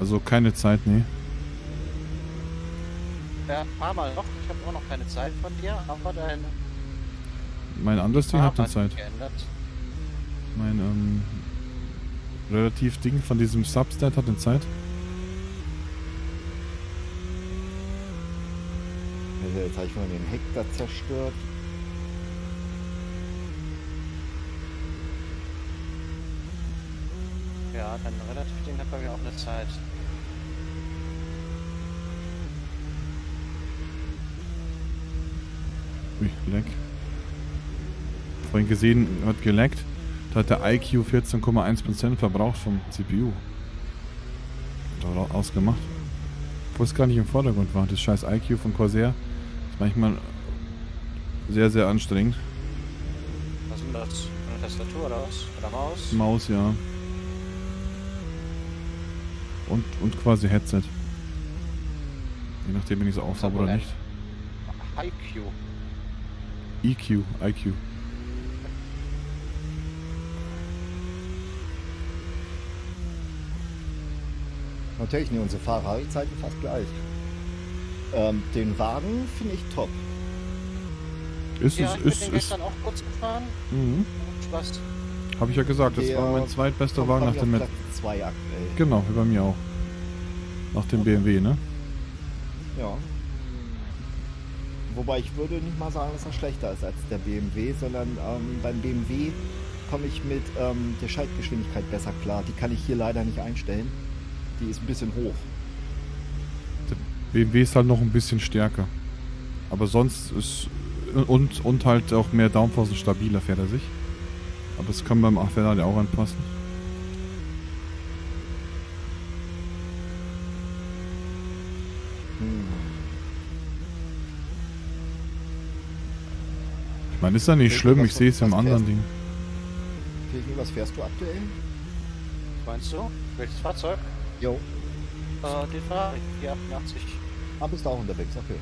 Also keine Zeit, nee. Ja, fahr mal noch. Ich habe auch noch keine Zeit von dir, aber dein Mein anderes Ding hat eine Fahrrad Zeit. geändert. Mein relativ Ding von diesem Substat hat eine Zeit. Jetzt habe ich mal den Hektar zerstört. Ja, dein Relativ-Ding hat bei mir auch eine Zeit. Ui, leck. Vorhin gesehen, hat geleckt. Da hat der IQ 14,1% verbraucht vom CPU. Da ausgemacht. Obwohl es gar nicht im Vordergrund war. Das scheiß IQ von Corsair ist manchmal sehr, sehr anstrengend. Was ist denn das? Eine Tastatur oder was? Oder Maus? Maus, ja. Und quasi Headset. Je nachdem, wenn ich es aufhabe oder nicht. IQ. EQ, IQ. Natürlich, ne, unsere Ferrari-Zeiten fast gleich. Den Wagen finde ich top. Ist Ja, es, ich bin ist den es. gestern auch kurz gefahren. Mhm. Spaß. Habe ich ja gesagt, das Der war mein zweitbester kommt Wagen bei nach mir dem auf Met. Platz 2 aktuell. Genau, wie bei mir auch. Nach dem BMW, ne? Ja. Wobei ich würde nicht mal sagen, dass er schlechter ist als der BMW, sondern beim BMW komme ich mit der Schaltgeschwindigkeit besser klar. Die kann ich hier leider nicht einstellen. Die ist ein bisschen hoch. Der BMW ist halt noch ein bisschen stärker. Aber sonst ist. Und halt auch mehr Downforce und stabiler fährt er sich. Aber das kann beim Ferrari auch anpassen. Ich meine, ist ja nicht schlimm, ich sehe es im anderen Ding. Was fährst du aktuell? Meinst du? Welches Fahrzeug? Jo. Den Ferrari 488. Ah, bist du auch unterwegs, okay.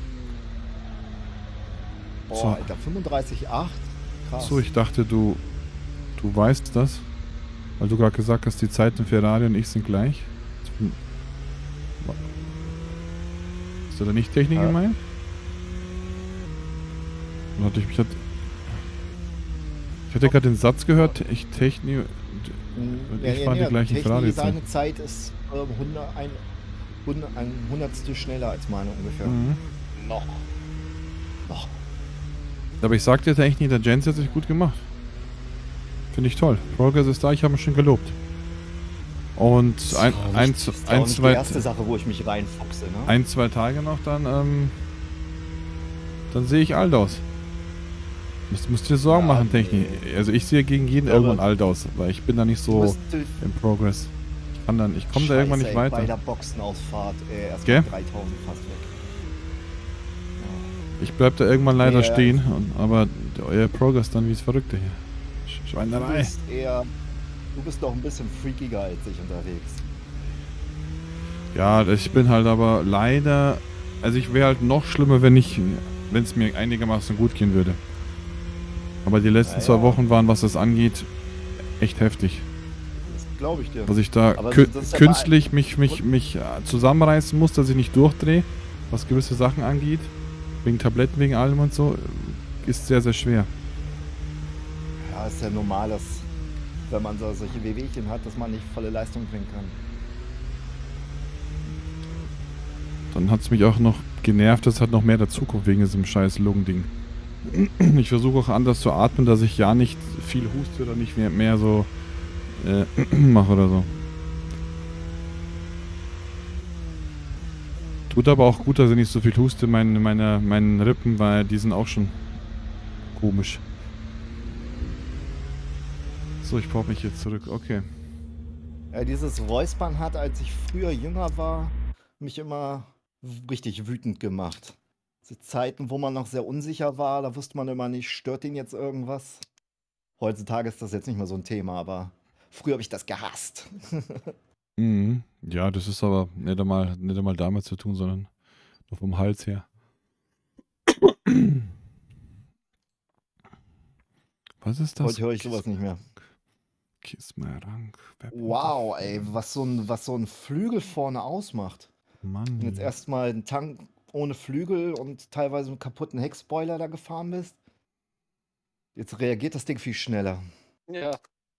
Boah, So. Alter, 35,8. Krass. So, ich dachte, du weißt das. Weil du gerade gesagt hast, die Zeiten Ferrari und ich sind gleich. Hast du da nicht Technik gemeint? Oder hatte ich hatte gerade den Satz gehört, ich Technik und ich fahre die gleichen Ferrari. Seine Zeit ist ein Hundertstel schneller als meine ungefähr. Mhm. Noch. Aber ich sag dir, Technik, der Jens hat sich gut gemacht. Finde ich toll. Progress ist da, ich habe ihn schon gelobt. Und die erste Sache, wo ich mich reinfuchse, ne? 1-2 Tage noch, dann sehe ich alt aus. Musst dir Sorgen machen, Technik. Also ich sehe gegen jeden irgendwann alt aus, weil ich bin da nicht so im Progress. Ich komme da irgendwann nicht weiter. Bei der Boxenausfahrt erst Gell? 3000 fast weg. Ich bleib da irgendwann leider stehen, aber euer Progress dann wie es Verrückte hier. Schweinerei. Du bist doch ein bisschen freakiger als ich unterwegs. Ja, ich bin halt aber leider... Also ich wäre halt noch schlimmer, wenn es mir einigermaßen gut gehen würde. Aber die letzten 2 Wochen waren, was das angeht, echt heftig. Das glaube ich dir. Dass ich da künstlich mich zusammenreißen muss, dass ich nicht durchdrehe, was gewisse Sachen angeht. Wegen Tabletten, wegen allem und so, ist sehr, sehr schwer. Ja, ist ja normal, dass, wenn man so solche Wehwehchen hat, dass man nicht volle Leistung bringen kann. Dann hat es mich auch noch genervt, dass halt noch mehr dazukommt wegen diesem scheiß Lungen-Ding. Ich versuche auch anders zu atmen, dass ich ja nicht viel huste oder nicht mehr so mache oder so. Tut aber auch gut, dass ich nicht so viel huste, meinen Rippen, weil die sind auch schon komisch. So, ich brauche mich jetzt zurück, okay. Ja, dieses Räuspern hat, als ich früher jünger war, mich immer richtig wütend gemacht. Die Zeiten, wo man noch sehr unsicher war, da wusste man immer nicht, stört den jetzt irgendwas? Heutzutage ist das jetzt nicht mehr so ein Thema, aber früher habe ich das gehasst. Mhm. Ja, das ist aber nicht einmal damit zu tun, sondern nur vom Hals her. Was ist das? Heute höre ich sowas nicht mehr. Kiss my rank. Wow, ey, was so ein Flügel vorne ausmacht. Mann. Wenn jetzt erstmal ein Tank ohne Flügel und teilweise einen kaputten Heckspoiler da gefahren bist. Jetzt reagiert das Ding viel schneller. Ja.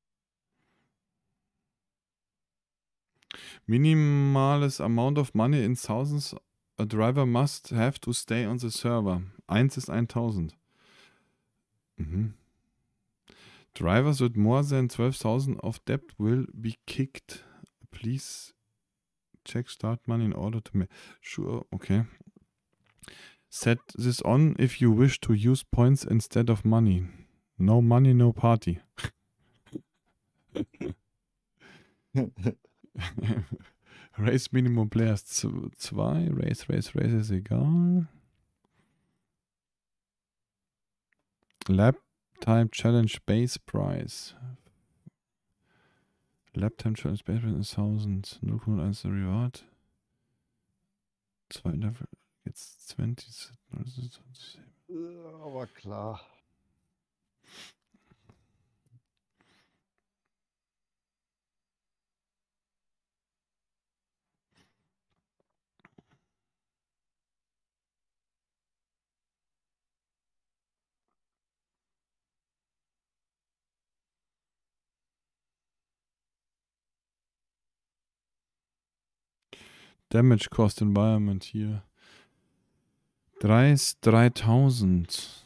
Minimales amount of money in thousands a driver must have to stay on the server. 1 ist 1000. Mhm. Drivers with more than 12,000 of debt will be kicked. Please check start money in order to make sure. Okay. Set this on if you wish to use points instead of money. No money, no party. Race Minimum Players 2. Race ist egal. Lap Time Challenge Base Price. Lap Time Challenge Base Price ist 1000. 0,1 Reward. 2 Level. Jetzt 20. Aber klar. Damage Cost Environment hier. 3000.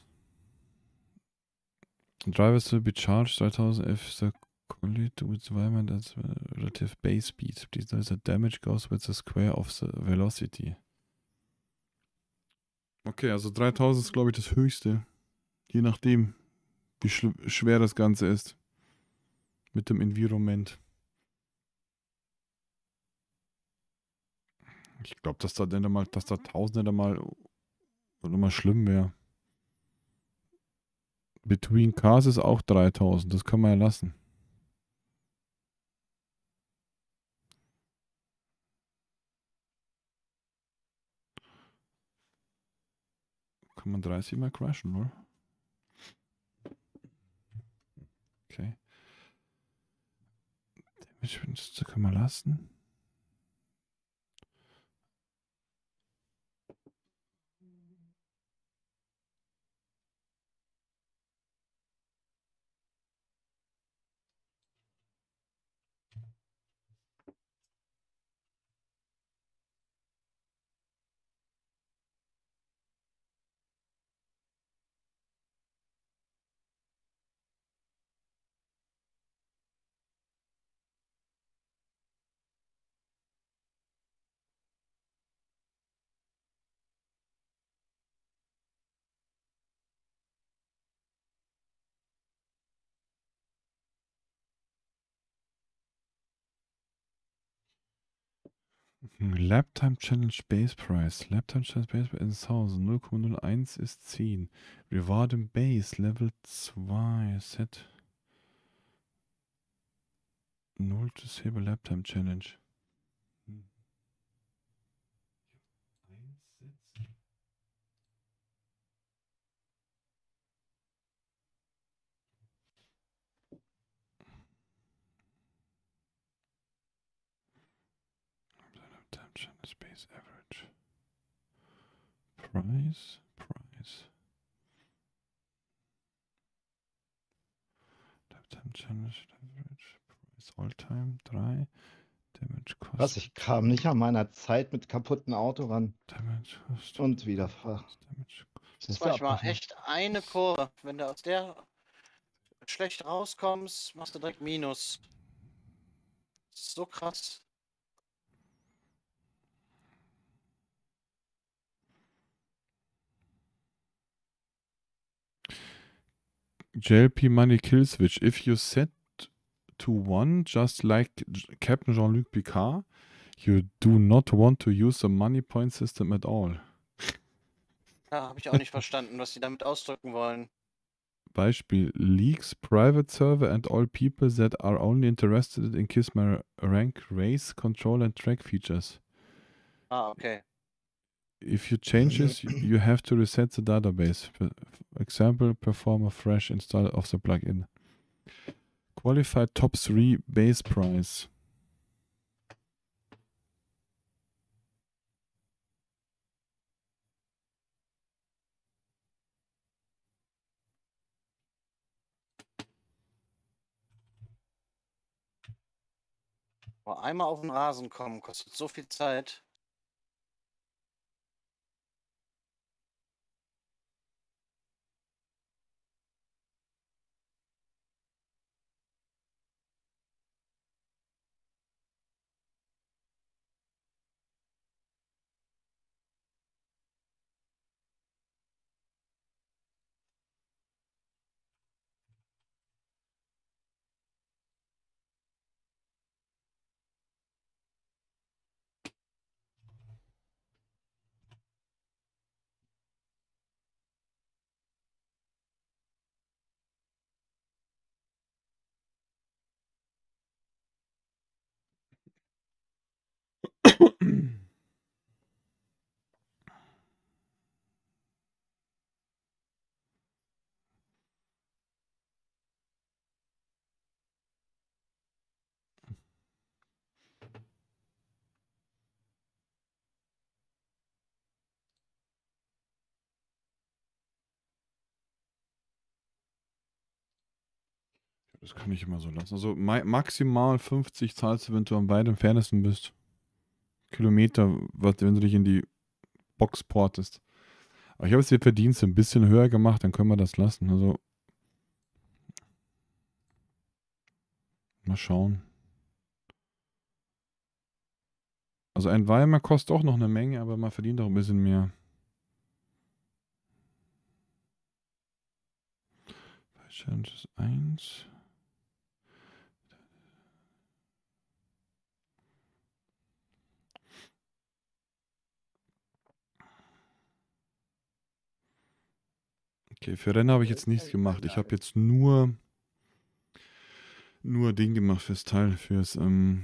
Drivers will be charged 3000 if the collide with environment as relative base speed. Please note that damage goes with the square of the velocity. Okay, also 3000 ist glaube ich das höchste. Je nachdem, wie schwer das Ganze ist. Mit dem Environment. Ich glaube, dass da 1000 dann mal schlimm wäre. Between Cars ist auch 3000. Das kann man ja lassen. Kann man 30 mal crashen, oder? Okay. Das kann man lassen. Lap Time Challenge Base Price. Lap Time Challenge Base Price ist 1000. 0,01 ist 10. Reward im Base Level 2. Set 0 Disable Lap Time Challenge. Time Challenge Base Average. Price. Lifetime Challenge Average. Price All Time 3. Damage Cost. Was, ich kam nicht an meiner Zeit mit kaputten Auto ran. Damage Cost. Und wieder fahr. Das ist manchmal echt eine Kurve. Wenn du aus der schlecht rauskommst, machst du direkt Minus. Das ist so krass. JLP Money Kill Switch. If you set to 1, just like Captain Jean-Luc Picard, you do not want to use the money point system at all. Ja, habe ich auch nicht verstanden, was sie damit ausdrücken wollen. Beispiel: Leaks, private server and all people that are only interested in Kiss My Rank, race, control and track features. Ah, okay. If you change this, you have to reset the database. For example, perform a fresh install of the plugin. Qualified Top 3 Base Price. Aber einmal auf den Rasen kommen kostet so viel Zeit. Das kann ich immer so lassen. Also maximal 50 zahlst du, wenn du am weit entferntesten bist. Kilometer, wenn du dich in die Box portest. Aber ich habe jetzt die Verdienste ein bisschen höher gemacht, dann können wir das lassen. Also mal schauen. Also ein Weimar kostet auch noch eine Menge, aber man verdient auch ein bisschen mehr. Challenges 1. Okay, für Rennen habe ich jetzt nichts gemacht. Ich habe jetzt nur Ding gemacht fürs Teil, für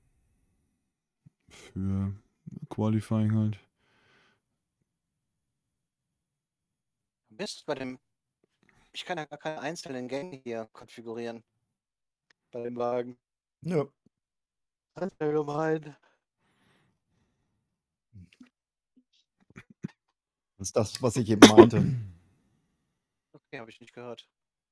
Qualifying halt. Mist, ich kann ja gar keine einzelnen Gänge hier konfigurieren. Bei dem Wagen. Nö. Das ist ja gemein. Das ist das, was ich eben meinte. Okay, habe ich nicht gehört.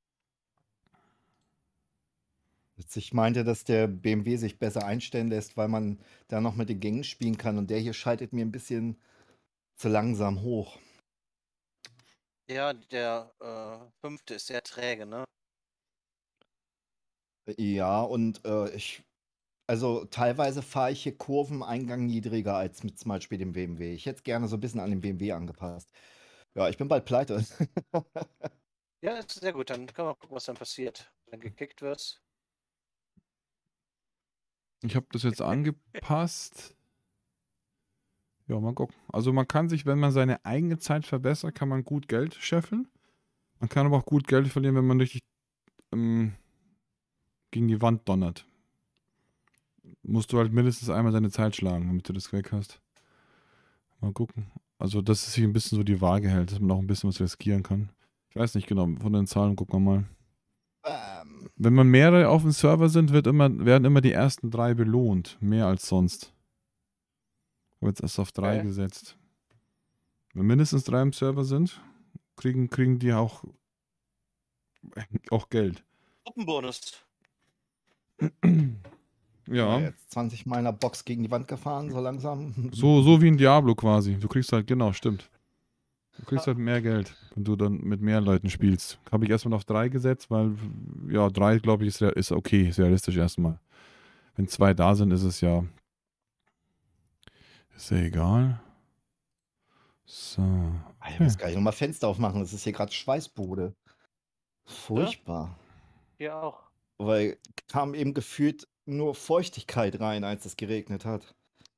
Ich meinte, dass der BMW sich besser einstellen lässt, weil man da noch mit den Gängen spielen kann. Und der hier schaltet mir ein bisschen zu langsam hoch. Ja, der 5. ist sehr träge, ne? Ja, und also teilweise fahre ich hier Kurveneingang niedriger als mit zum Beispiel dem BMW. Ich hätte es gerne so ein bisschen an den BMW angepasst. Ja, ich bin bald pleite. Ja, ist sehr gut. Dann können wir gucken, was dann passiert. Wenn gekickt wird. Ich habe das jetzt angepasst. Ja, mal gucken. Also man kann sich, wenn man seine eigene Zeit verbessert, kann man gut Geld scheffeln. Man kann aber auch gut Geld verlieren, wenn man richtig gegen die Wand donnert. Musst du halt mindestens einmal deine Zeit schlagen, damit du das weg hast. Mal gucken. Also, dass es sich ein bisschen so die Waage hält, dass man auch ein bisschen was riskieren kann. Ich weiß nicht genau, von den Zahlen gucken wir mal. Wenn man mehrere auf dem Server sind, werden immer die ersten 3 belohnt. Mehr als sonst. Ich habe jetzt erst auf 3 gesetzt. Wenn mindestens 3 im Server sind, kriegen die auch Geld. Gruppenbonus. Ja. Jetzt 20 Mal in der Box gegen die Wand gefahren, so langsam. So wie in Diablo quasi. Du kriegst halt, genau, stimmt. Du kriegst halt mehr Geld, wenn du dann mit mehr Leuten spielst. Habe ich erstmal auf 3 gesetzt, weil, ja, 3, glaube ich, ist okay, ist realistisch erstmal. Wenn 2 da sind, ist es ja. Ist ja egal. So. Ich muss gar nicht nochmal Fenster aufmachen, das ist hier gerade Schweißbude. Furchtbar. Ja? Hier auch. Weil kam eben gefühlt nur Feuchtigkeit rein, als es geregnet hat.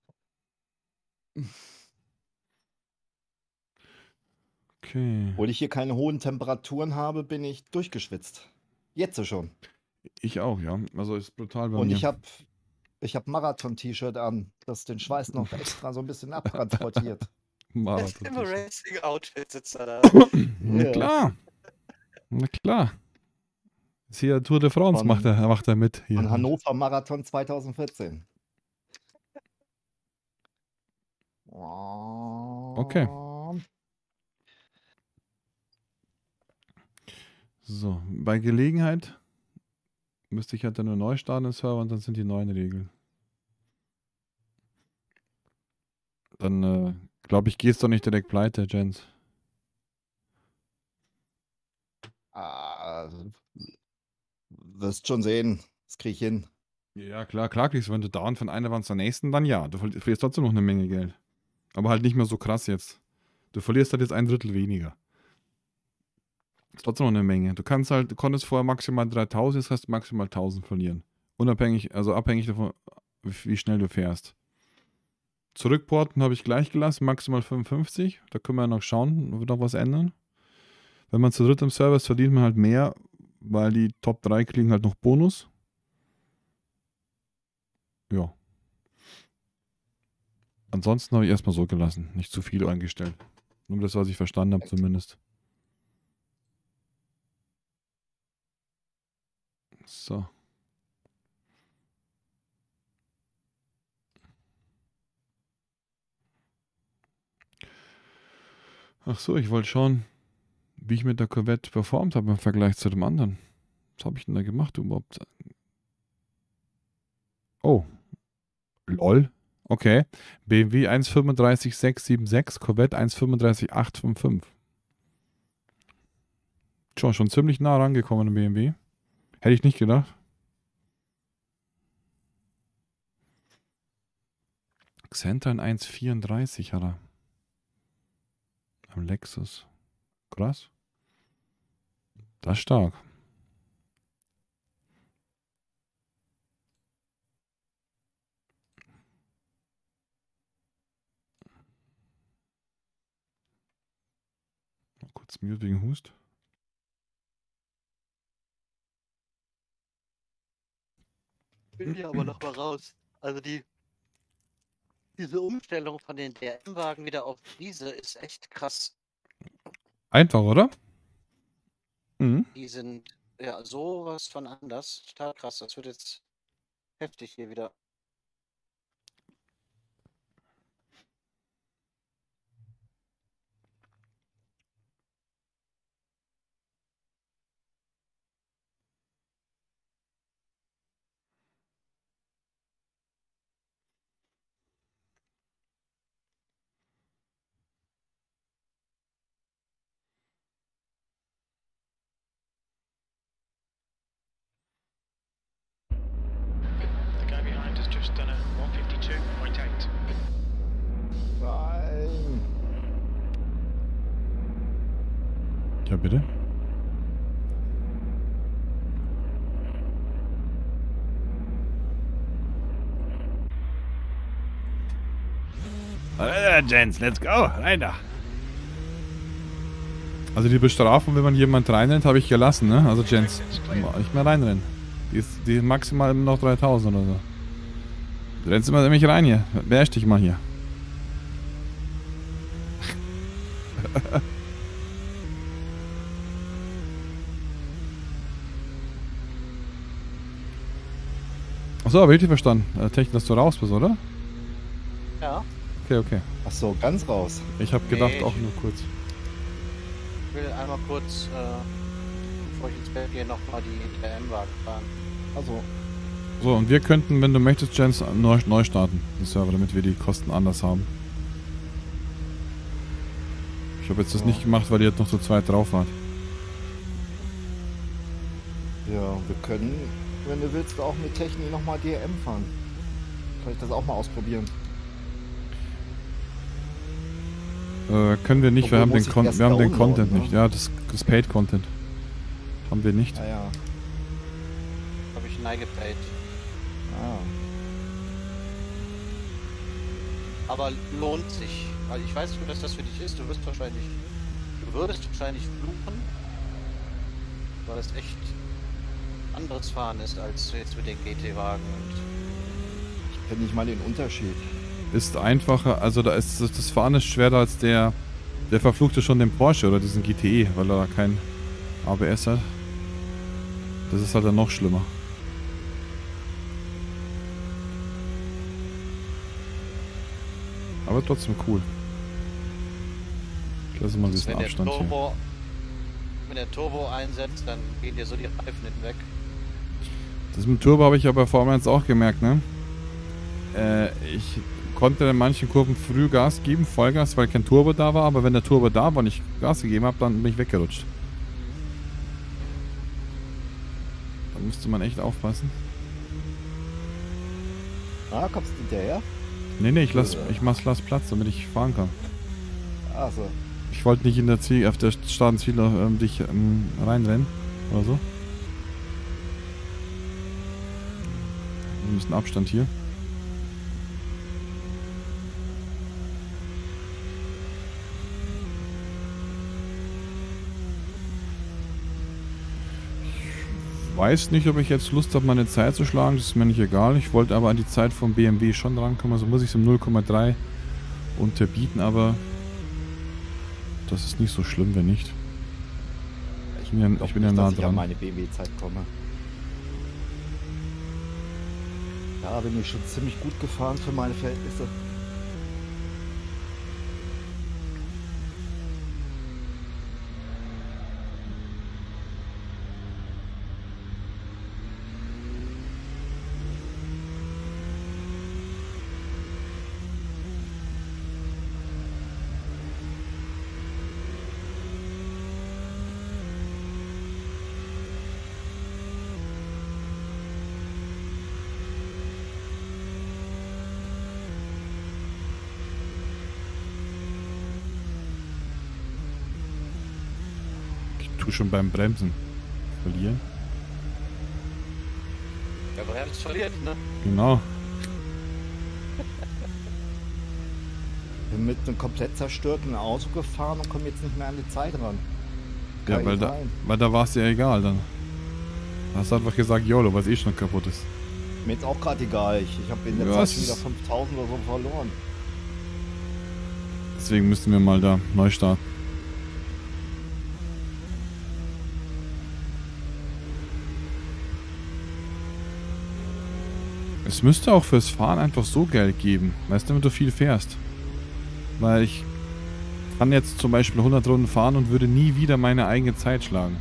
Okay. Obwohl ich hier keine hohen Temperaturen habe, bin ich durchgeschwitzt. Jetzt schon. Ich auch, ja. Also ist brutal bei Und mir. ich hab Marathon-T-Shirt an, das den Schweiß noch extra so ein bisschen abtransportiert. Im Racing-Outfit sitzt er da. Na klar. Na klar. Jetzt hier Tour de France macht er mit. Hier. Von Hannover Marathon 2014. Okay. So, bei Gelegenheit müsste ich halt dann nur neu starten im Server und dann sind die neuen Regeln. Dann, glaube ich, gehst du nicht direkt pleite, Jens. Wirst schon sehen. Das krieg ich hin. Ja, klar, kriegst du, wenn du dauernd von einer Wand zur nächsten, dann ja. Du verlierst trotzdem noch eine Menge Geld. Aber halt nicht mehr so krass jetzt. Du verlierst halt jetzt 1/3 weniger. Ist trotzdem noch eine Menge. Du konntest vorher maximal 3000, jetzt kannst du maximal 1000 verlieren. Abhängig davon, wie schnell du fährst. Zurückporten habe ich gleich gelassen, maximal 55. Da können wir ja noch schauen, ob wir noch was ändern. Wenn man zu dritt im Service verdient man halt mehr, weil die Top 3 kriegen halt noch Bonus. Ja. Ansonsten habe ich erstmal so gelassen. Nicht zu viel eingestellt. Nur das, was ich verstanden habe zumindest. So. Ach so, ich wollte schauen, wie ich mit der Corvette performt habe im Vergleich zu dem anderen. Was habe ich denn da gemacht überhaupt? Oh. Lol. Okay. BMW 1,35,676, Corvette 1,35,855. Schon ziemlich nah rangekommen im BMW. Hätte ich nicht gedacht. Xentran 1,34 hat er. Am Lexus. Krass. Das ist stark. Mal kurz Mute wegen Hust. Ich will hier aber noch mal raus. Also diese Umstellung von den DRM-Wagen wieder auf diese ist echt krass. Einfach, oder? Mhm. Die sind ja sowas von anders. Total krass. Das wird jetzt heftig hier wieder. Nein. Ja, bitte. Jens, let's go, rein da. Also die Bestrafung, wenn man jemand reinrennt, habe ich gelassen, ne? Also Jens, nicht mehr reinrennen. Die ist maximal immer noch 3000 oder so. Du rennst immer nämlich rein hier. Beherrsch dich mal hier. Achso, aber richtig verstanden. Technik, dass du raus bist, oder? Ja. Okay. Ach so, ganz raus. Ich habe gedacht, auch nur kurz. Ich will einmal kurz, bevor ich ins Bett gehe, nochmal die DRM-Wagen fahren. Also. So, und wir könnten, wenn du möchtest, Jens, neu starten, den Server, damit wir die Kosten anders haben. Ich habe jetzt das nicht gemacht, weil ihr jetzt noch zu zweit drauf wart. Ja, wir können, wenn du willst, auch mit Technik nochmal DRM fahren. Kann ich das auch mal ausprobieren? Können wir nicht, wir haben den Content ne? nicht. Ja, das Paid Content. Haben wir nicht. Ja. Habe ich neigepayt. Ah. Aber lohnt sich. Weil ich weiß nicht, dass das für dich ist. Du würdest wahrscheinlich fluchen. Weil es echt anderes Fahren ist als jetzt mit den GT-Wagen. Ich kenne nicht mal den Unterschied. Ist einfacher, also da ist das Fahren ist schwerer als der verfluchte schon den Porsche oder diesen GTE, weil er da kein ABS hat. Das ist halt dann noch schlimmer. Aber trotzdem cool. Ich lasse mal ein bisschen Abstand hier. Wenn der Turbo einsetzt, dann gehen dir so die Reifen hinten weg. Das mit dem Turbo habe ich aber vor allem jetzt auch gemerkt, ne? Ich konnte in manchen Kurven früh Gas geben, Vollgas, weil kein Turbo da war, aber wenn der Turbo da war und ich Gas gegeben habe, dann bin ich weggerutscht. Da müsste man echt aufpassen. Ah, kommst du hinterher? Nee, ich lass Platz, damit ich fahren kann. Ach so. Ich wollte nicht in der auf der Startziel dich reinrennen oder so. Ein bisschen Abstand hier. Ich weiß nicht, ob ich jetzt Lust habe, meine Zeit zu schlagen. Das ist mir nicht egal. Ich wollte aber an die Zeit vom BMW schon rankommen. Also muss ich es um 0,3 unterbieten, aber das ist nicht so schlimm, wenn nicht. Ich bin ja nah dran. Dass ich an meine BMW-Zeit komme. Da bin ich schon ziemlich gut gefahren für meine Verhältnisse. Schon beim Bremsen verlieren. Der Bremst verliert, ne? Genau. Bin mit einem komplett zerstörten Auto gefahren und komme jetzt nicht mehr an die Zeit ran. Ja, weil da war es ja egal dann. Da hast du einfach gesagt, YOLO, was eh schon kaputt ist. Mir jetzt auch gerade egal. Ich habe in der Zeit schon wieder 5000 oder so verloren. Deswegen müssten wir mal da neu starten. Es müsste auch fürs Fahren einfach so Geld geben, weißt du, damit du viel fährst. Weil ich kann jetzt zum Beispiel 100 Runden fahren und würde nie wieder meine eigene Zeit schlagen.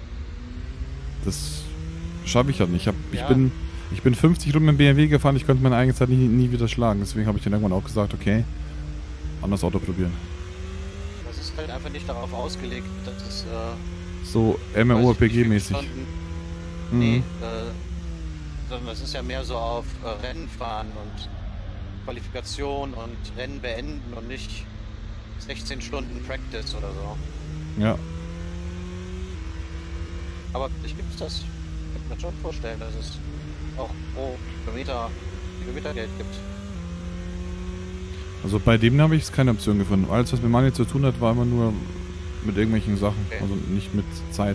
Das schaffe ich halt nicht. Ich bin 50 Runden mit dem BMW gefahren, ich konnte meine eigene Zeit nie wieder schlagen. Deswegen habe ich dann irgendwann auch gesagt, okay, anderes Auto probieren. Das ist halt einfach nicht darauf ausgelegt, dass es so MMORPG-mäßig. Nee, sondern das ist ja mehr so auf Rennen fahren und Qualifikation und Rennen beenden und nicht 16 Stunden Practice oder so. Ja. Aber ich gibt es das. Ich kann mir schon vorstellen, dass es auch pro Kilometergeld gibt. Also bei dem habe ich es keine Option gefunden. Alles, was mit Money zu tun hat, war immer nur mit irgendwelchen Sachen. Okay. Also nicht mit Zeit.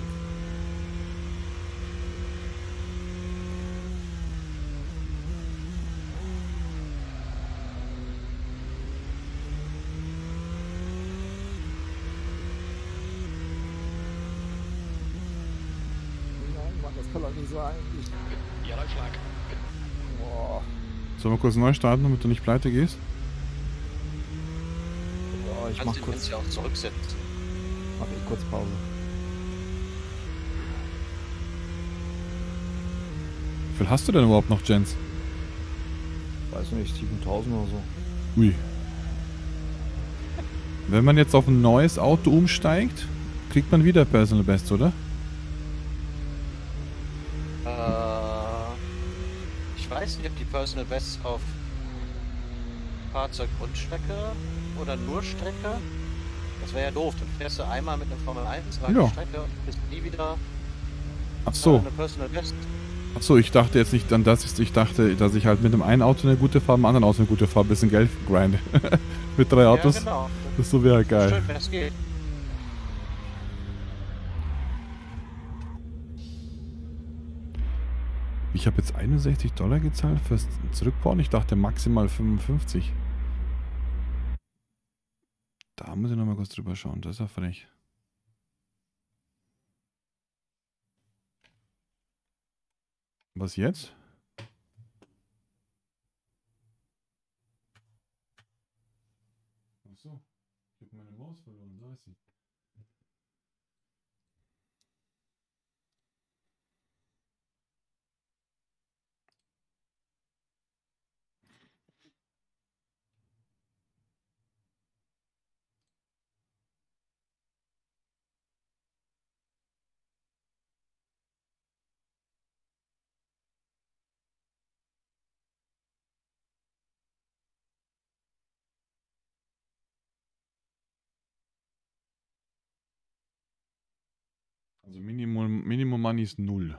Sollen wir kurz neu starten, damit du nicht pleite gehst? Oh, ich mach kurz. Ja auch zurücksetzen. Mach ich kurz Pause. Wie viel hast du denn überhaupt noch, Jens? Weiß nicht, 7000 oder so. Ui. Wenn man jetzt auf ein neues Auto umsteigt, kriegt man wieder Personal Best, oder? Ich weiß nicht, ob die Personal Bests auf Fahrzeuggrundstrecke oder nur Strecke. Das wäre ja doof. Dann fährst du einmal mit einer Formel 1 Strecke und bist nie wieder Ach so. Eine Personal Best. Ach so, ich dachte jetzt nicht an das. Ich dachte, dass ich halt mit dem einen Auto eine gute fahre, mit dem anderen Auto eine gute fahre, bisschen Geld grinde. Mit 3 Autos. Ja, genau. Das so wäre geil. Schön, wenn es geht. Ich habe jetzt $61 gezahlt fürs Zurückbauen. Ich dachte maximal 55. Da muss ich nochmal kurz drüber schauen. Das ist ja frech. Was jetzt? Achso, ich habe meine Maus verloren, da ist sie. Also Minimum Money ist 0.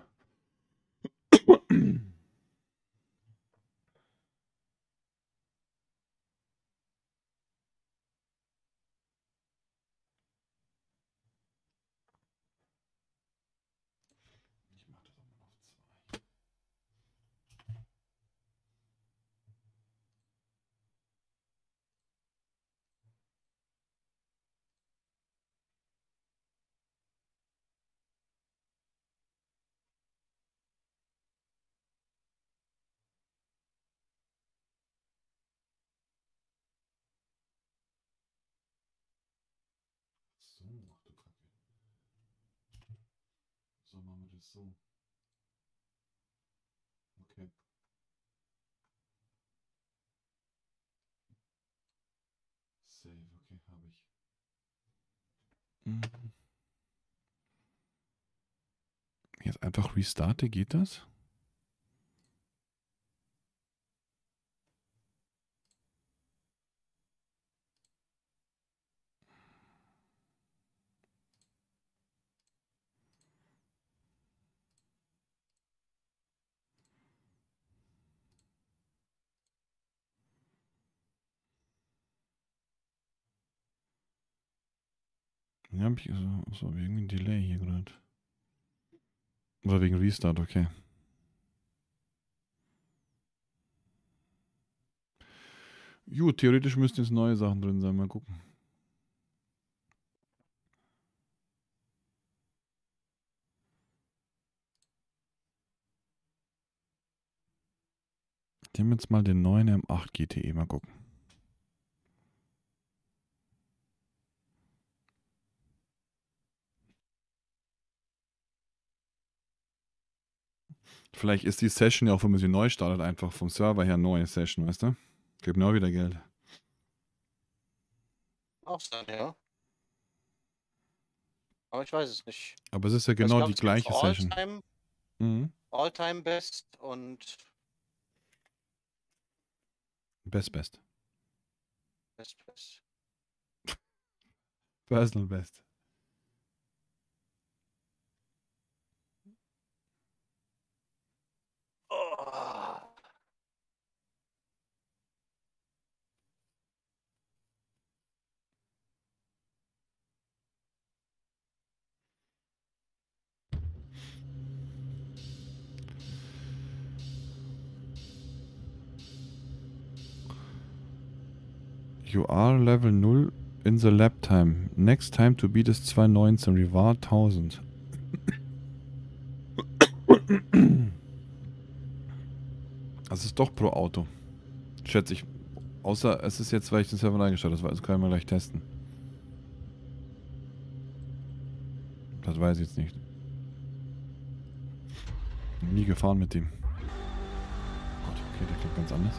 Ich mach das auch mal auf 2. So, ach du Kacke. So machen wir das so. Okay. Save, okay, habe ich. Jetzt einfach restarte, geht das? Ja, hab ich so wegen ein Delay hier gerade. Oder wegen Restart, okay. Gut, theoretisch müssten jetzt neue Sachen drin sein. Mal gucken. Ich nehme jetzt mal den neuen M8 GTE. Mal gucken. Vielleicht ist die Session ja auch, wenn man sie neu startet, einfach vom Server her neue Session, weißt du? Gibt mir auch wieder Geld. Auch sein, ja. Aber ich weiß es nicht. Aber es ist ja genau die gleiche Session. All-Time Best und Best. Best. Personal Best. Oh. You are level 0 in the lab time. Next time to beat is 219. Reward 1000. Das ist doch pro Auto. Schätze ich. Außer es ist jetzt, weil ich den Server eingestellt habe. Also können wir gleich testen. Das weiß ich jetzt nicht. Nie gefahren mit dem. Gott, okay, der klingt ganz anders.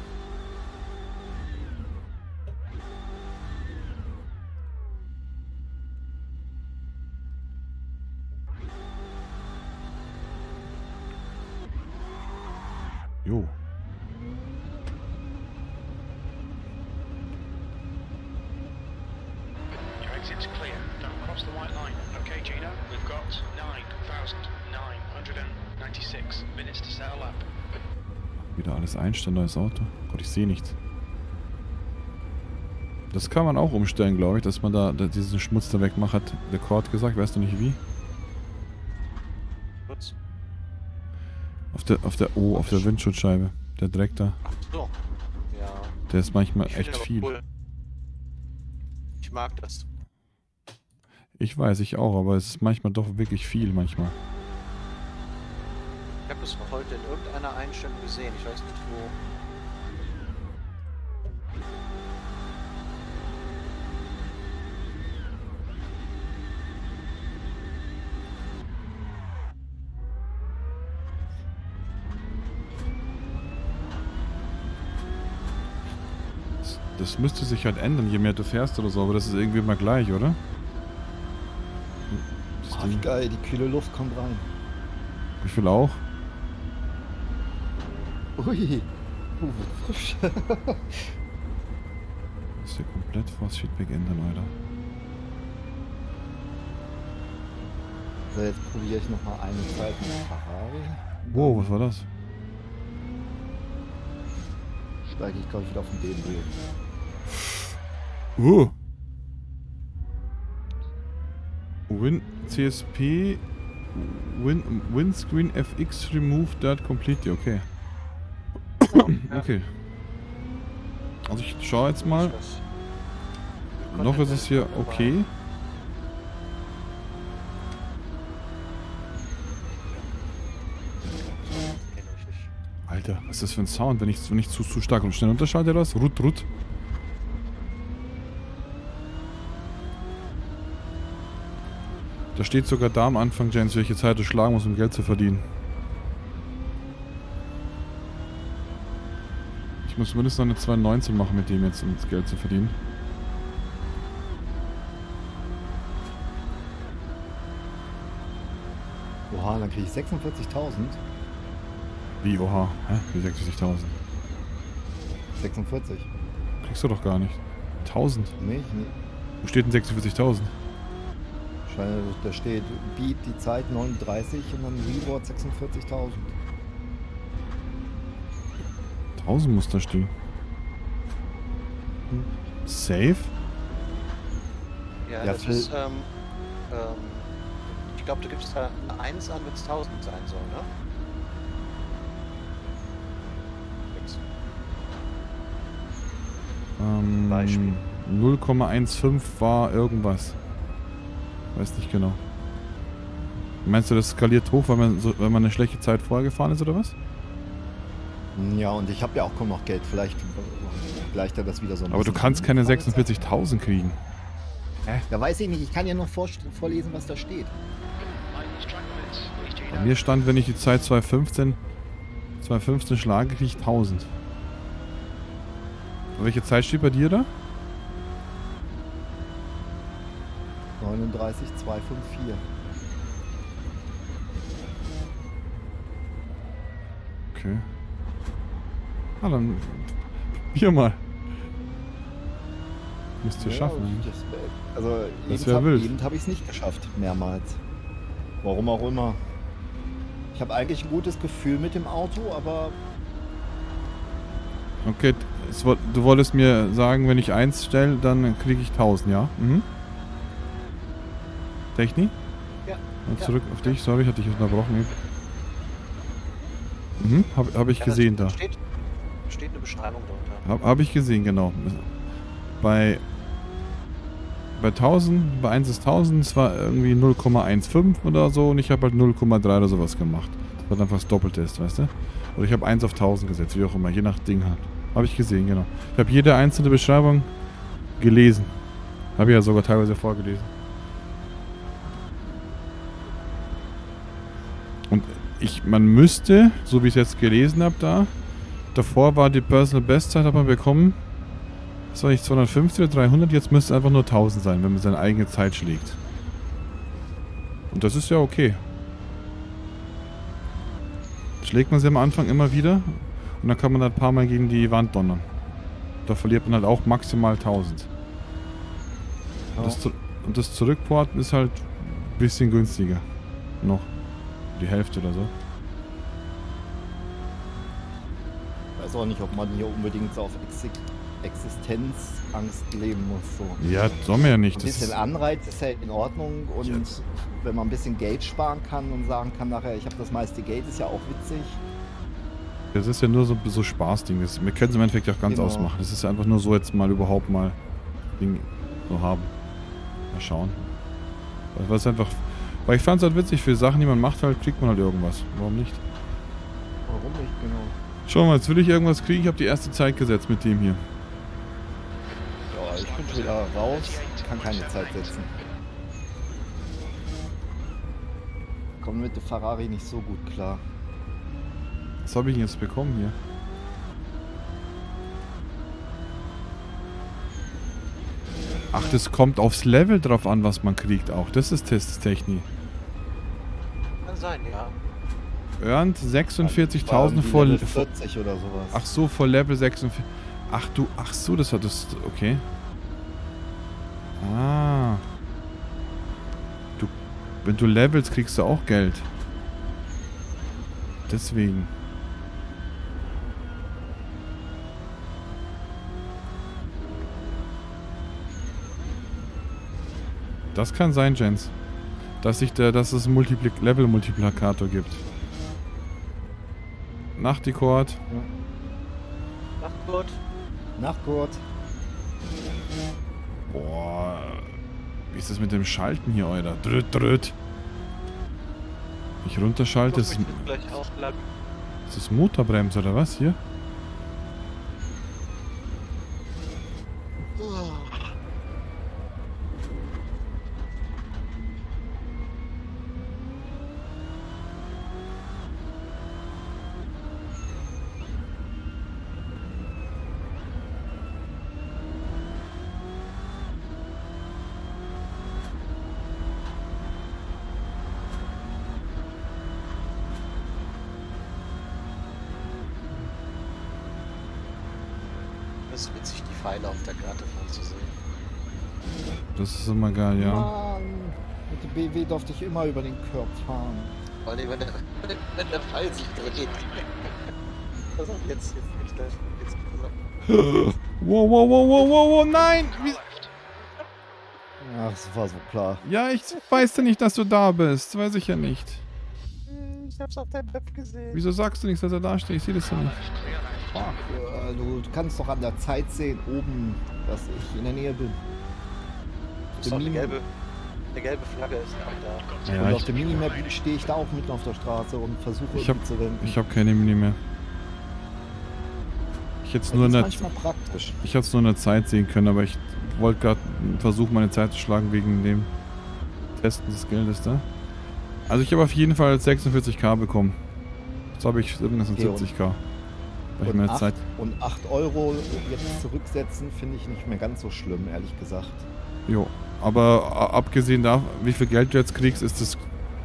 Jo. Your exit's clear. Don't cross the white line. Okay, Gino? We've got 9,996 minutes to settle up. Wieder alles einstellen, neues Auto. Gott, ich sehe nichts. Das kann man auch umstellen, glaube ich, dass man da diesen Schmutz da wegmacht, hat der Cord gesagt. Weißt du nicht wie? Was? Auf der Windschutzscheibe. Der Dreck da. Ach so. Ja. Der ist manchmal Ich echt finde aber viel. cool. Ich mag das. Ich weiß, ich auch, aber es ist manchmal doch wirklich viel manchmal. Ich habe es heute in irgendeiner Einstellung gesehen. Ich weiß nicht wo. Das müsste sich halt ändern, je mehr du fährst oder so, aber das ist irgendwie immer gleich, oder? Das Ach, wie geil, die kühle Luft kommt rein. Ich will auch. Ui, wird frisch. Das ist hier komplett Force Feedback ändern, Alter. So, jetzt probiere ich nochmal eine Zeit mit Ferrari. Wow, was war das? Steige ich, glaube ich, wieder auf den BMW. Win CSP Windscreen FX remove that completely, okay. Okay. Also ich schaue jetzt mal. Noch ist es hier okay. Alter, was ist das für ein Sound, wenn ich zu stark und schnell unterschalte das? Rut, rut. Da steht sogar da am Anfang, James, welche Zeit du schlagen musst, um Geld zu verdienen. Ich muss mindestens noch eine 219 machen mit dem jetzt, um das Geld zu verdienen. Oha, dann kriege ich 46.000. Wie, oha? Hä? Wie 60.000? 46. Kriegst du doch gar nicht. 1000? Nee, Wo steht denn 46.000? da steht Beat die Zeit 39 und dann Reward 46.000. 1000 muss da stehen. Safe? Ja, Ja, das ist, ich glaube, du gibst da eine 1 an, wenn es 1000 sein soll, ne? Nix. Beispiel. 0,15 war irgendwas. Weiß nicht genau. Meinst du, das skaliert hoch, wenn man eine schlechte Zeit vorher gefahren ist, oder was? Ja, und ich habe ja auch kaum noch Geld. Vielleicht gleicht er das wieder so ein Aber du bisschen kannst an. keine 46.000 kriegen. Ja, weiß ich nicht. Ich kann ja noch vorlesen, was da steht. Bei mir stand, wenn ich die Zeit 2,15 schlage, kriege ich 1000. Und welche Zeit steht bei dir da? 39,254. Okay. Ah, dann hier mal. Müsst ihr schaffen. Das wäre wild. Eben habe ich es nicht geschafft, mehrmals. Warum auch immer. Ich habe eigentlich ein gutes Gefühl mit dem Auto, aber... Okay, du wolltest mir sagen, wenn ich 1 stelle, dann kriege ich 1000, ja? Mhm. Technik? Ja. Und zurück auf dich, sorry, ich hatte dich unterbrochen. Mhm, hab ich gesehen da. Steht eine Beschreibung drunter. Hab ich gesehen, genau. Bei 1000, bei 1 ist 1000, es war irgendwie 0,15 oder so und ich habe halt 0,3 oder sowas gemacht. Was einfach das Doppelte ist, weißt du? Oder ich habe 1 auf 1000 gesetzt, wie auch immer, je nach Ding halt. Habe ich gesehen, genau. Ich habe jede einzelne Beschreibung gelesen. Habe ich ja sogar teilweise vorgelesen. Und man müsste, so wie ich es jetzt gelesen habe davor war die Personal Bestzeit, hat man bekommen, das war nicht 250 oder 300, jetzt müsste es einfach nur 1000 sein, wenn man seine eigene Zeit schlägt. Und das ist ja okay. Schlägt man sie am Anfang immer wieder und dann kann man halt ein paar Mal gegen die Wand donnern. Da verliert man halt auch maximal 1000. Und das Zurückporten ist halt ein bisschen günstiger. Noch. Die Hälfte oder so. Ich weiß auch nicht, ob man hier unbedingt so auf Existenzangst leben muss. So. Ja, soll man ja nicht. Ein bisschen Anreiz ist ja in Ordnung und ja. Wenn man ein bisschen Geld sparen kann und sagen kann nachher, ich habe das meiste Geld, ist ja auch witzig. Das ist ja nur so Spaßding. Wir können es im Endeffekt auch ganz ausmachen. Das ist einfach nur so jetzt mal überhaupt mal Ding so haben. Mal schauen. Weil ich fand es halt witzig, für Sachen, die man macht, halt kriegt man halt irgendwas. Warum nicht? Genau. Schau mal, jetzt will ich irgendwas kriegen. Ich habe die erste Zeit gesetzt mit dem hier. Ja, ich bin schon wieder raus. Kann keine Zeit setzen. Komm mit dem Ferrari nicht so gut klar. Was habe ich denn jetzt bekommen hier? Ach, das kommt aufs Level drauf an, was man kriegt auch. Das ist Testtechnik. Kann sein, ja. Earned 46.000 Vor vor... Level 40 oder sowas. Ach so, vor Level 46... Ach so, das hat das... Okay. Ah. Wenn du levelst, kriegst du auch Geld. Deswegen. Das kann sein, Jens. Dass es einen Level-Multiplikator gibt. Nachtikord. Macht gut. Nachtgurt. Boah. Wie ist das mit dem Schalten hier, Alter? Drüt, drüt. Ich runterschalte, ist Gleich ausbleiben. das Motorbremse oder was hier? Das ist witzig, die Pfeile auf der Karte fahren zu sehen. Das ist immer geil, ja. Mann, mit dem BMW durfte ich immer über den Curb fahren. Vor allem, wenn der Pfeil sich dreht. Das hat jetzt nicht das. Jetzt gesagt. Wow, wow, wow, wow, wow, wow, nein! Ach, das war so klar. Ja, ich weiß ja nicht, dass du da bist. Weiß ich ja nicht. Ich hab's auf deinem Web gesehen. Wieso sagst du nichts, dass er da steht? Ich sehe das ja nicht. Du kannst doch an der Zeit sehen, oben, dass ich in der Nähe bin. Das ist auch eine gelbe Flagge ist auch da. Ja, Und auf der Minimap stehe ich da auch mitten auf der Straße und versuche irgendwie zu wenden. Ich habe keine Mini mehr. Ich hätte es nur, das ist manchmal praktisch. nur in der Zeit sehen können, aber ich wollte gerade versuchen, meine Zeit zu schlagen wegen dem Testen des Geldes da. Also ich habe auf jeden Fall 46k bekommen. Jetzt habe ich irgendwas in 70k. Weil ich meine Zeit. Und 8 Euro jetzt zurücksetzen, finde ich nicht mehr ganz so schlimm, ehrlich gesagt. Jo. Aber abgesehen davon, wie viel Geld du jetzt kriegst, ist es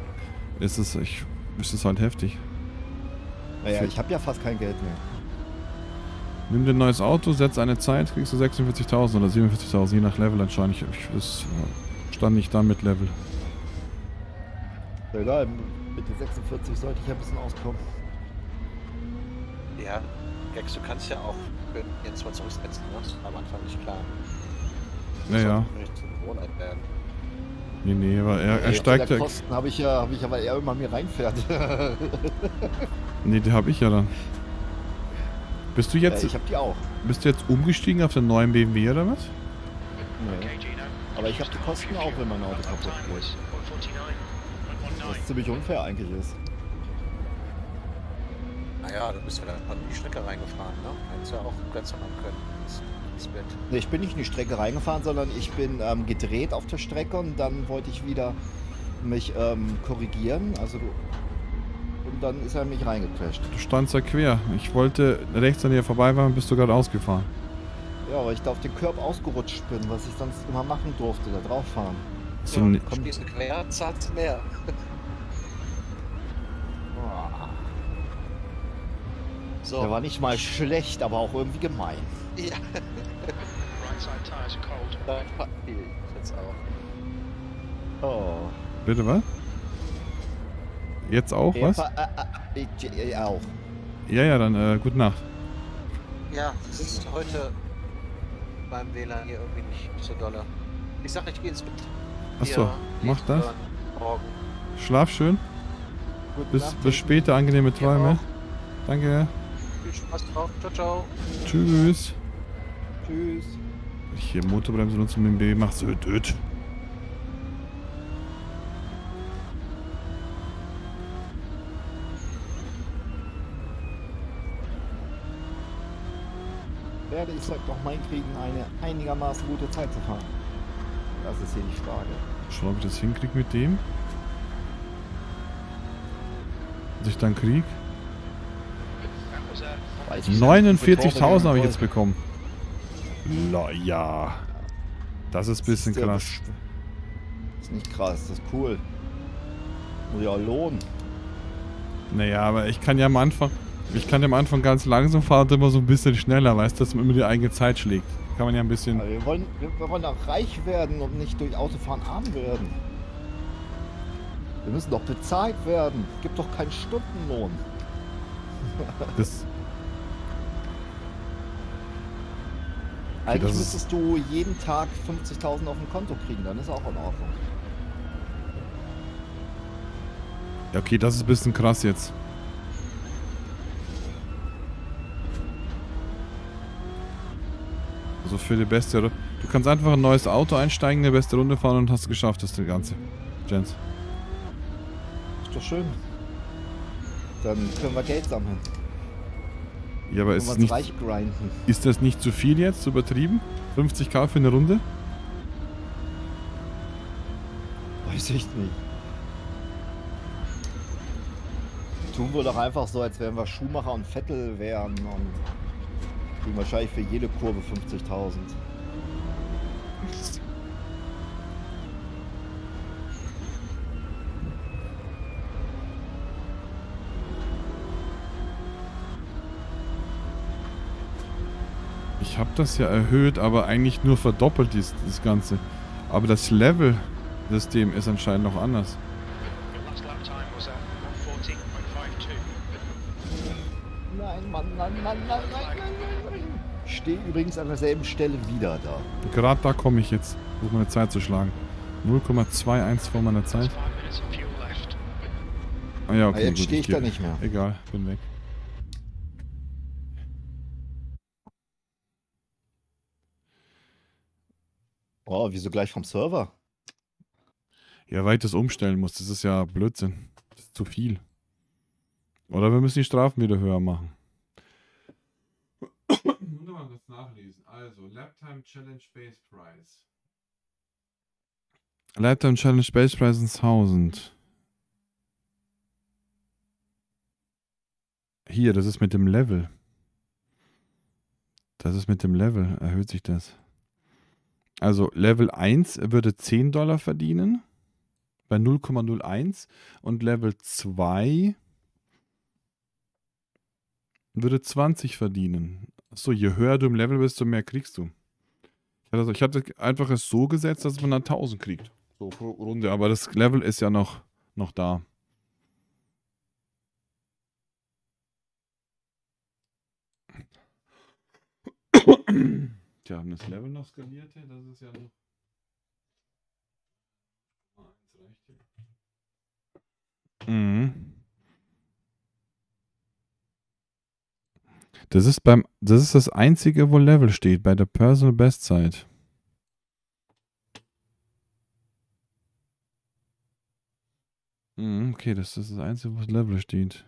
halt heftig. Naja, ich habe ja fast kein Geld mehr. Nimm dir ein neues Auto, setz eine Zeit, kriegst du 46.000 oder 47.000, je nach Level anscheinend. Das stand nicht da mit Level. Egal, mit den 46 sollte ich ja ein bisschen auskommen. Ja, Gex, du kannst ja auch jetzt mal zurücksetzen, ne? Das ist am Anfang nicht klar. Naja. Nicht zum Gewohnheit werden. Nee, aber er steigt ja. Kosten habe ich aber er immer mir reinfährt. Nee, die habe ich ja dann. Bist du jetzt. Ich habe die auch. Bist du jetzt umgestiegen auf den neuen BMW oder was? Nee. Aber ich habe die Kosten auch, wenn mein Auto kaputt geht. Was ziemlich unfair eigentlich ist. Naja, du bist ja dann in die Strecke reingefahren, ne? Hättest ja auch ganz haben können. Das Bett. Nee, ich bin nicht in die Strecke reingefahren, sondern ich bin gedreht auf der Strecke und dann wollte ich wieder mich korrigieren. Und dann ist er mich reingecrasht. Du standst ja quer. Ich wollte rechts an dir vorbeifahren, bist du gerade ausgefahren. Ja, weil ich da auf den Curb ausgerutscht bin, was ich sonst immer machen durfte, da drauf fahren. So, Ja, komm, diesen quer, zahlst mehr. So. Der war nicht mal schlecht, aber auch irgendwie gemein. Ja. Right side tires are cold. Nein, ich jetzt auch. Oh. bitte was? Jetzt auch, was? Ich auch. Ja, dann gute Nacht. Ja, das ist heute beim WLAN hier irgendwie nicht so dolle. Ich sag, ich geh ins Bett. Achso, mach das. Morgen. Schlaf schön. Gute Bis Nacht. später, angenehme Träume. Danke. Viel Spaß drauf. Ciao, ciao. Tschüss. Tschüss. Hier Motorbremse nutzen mit dem B, machst du död. werde ich es heute noch mal hinkriegen, eine einigermaßen gute Zeit zu fahren. Das ist hier die Frage. Schau, ob ich das hinkriege mit dem. Dass ich dann krieg. That was Weiß ich nicht, wie viele 49.000 habe ich Torben jetzt bekommen. Ja. Das ist ein bisschen der krass. Das ist nicht krass, das ist cool. Muss ja lohnen. Naja, aber ich kann ja am Anfang ganz langsam fahren und immer so ein bisschen schneller, weißt du, dass man immer die eigene Zeit schlägt. Kann man ja ein bisschen... Aber wir wollen auch reich werden und nicht durch Autofahren arm werden. Wir müssen doch bezahlt werden. Es gibt doch keinen Stundenlohn. Das, Eigentlich das ist- müsstest du jeden Tag 50.000 auf dem Konto kriegen, dann ist auch in Ordnung. ja, okay, das ist ein bisschen krass jetzt. Also für die beste... Du kannst einfach ein neues Auto einsteigen, eine beste Runde fahren und hast es geschafft, das Ganze. Jens. Ist doch schön. Dann können wir Geld sammeln. Ja, aber Können ist, wir es uns nicht, reich grinden. ist das nicht zu viel jetzt, zu übertrieben? 50.000 für eine Runde? Weiß ich nicht. Tun wir doch einfach so, als wären wir Schumacher und Vettel wären und kriegen wahrscheinlich für jede Kurve 50.000. Ich habe das ja erhöht, aber eigentlich nur verdoppelt das Ganze. Aber das Level-System ist anscheinend noch anders. your last lap time was at 1:14.52. Nein, Mann, nein, nein, nein, nein, nein, nein. Ich stehe übrigens an derselben Stelle wieder da. Gerade da komme ich jetzt, um meine Zeit zu schlagen. 0,21 vor meiner Zeit. 5 minutes of fuel left. Ah ja, okay, jetzt gut, stehe ich geh- da nicht mehr. Egal, bin weg. Oh, wieso gleich vom Server? Ja, weil ich das umstellen muss, das ist ja Blödsinn. Das ist zu viel. Oder wir müssen die Strafen wieder höher machen. Nur mal das nachlesen. Also, Laptime Challenge Base Price. Laptime Challenge Base Price 1000. Hier, das ist mit dem Level. Das ist mit dem Level, erhöht sich das. Also Level 1 würde $10 verdienen. Bei 0,01. Und Level 2 würde 20 verdienen. Achso, je höher du im Level bist, desto mehr kriegst du. Ich hatte einfach es so gesetzt, dass man dann 1000 kriegt. So pro Runde. Aber das Level ist ja noch da. Tja, haben das Level noch skaliert? Das ist ja noch. Mhm. Das ist das einzige, wo Level steht, bei der Personal Bestzeit. Okay, das ist das einzige, wo Level steht.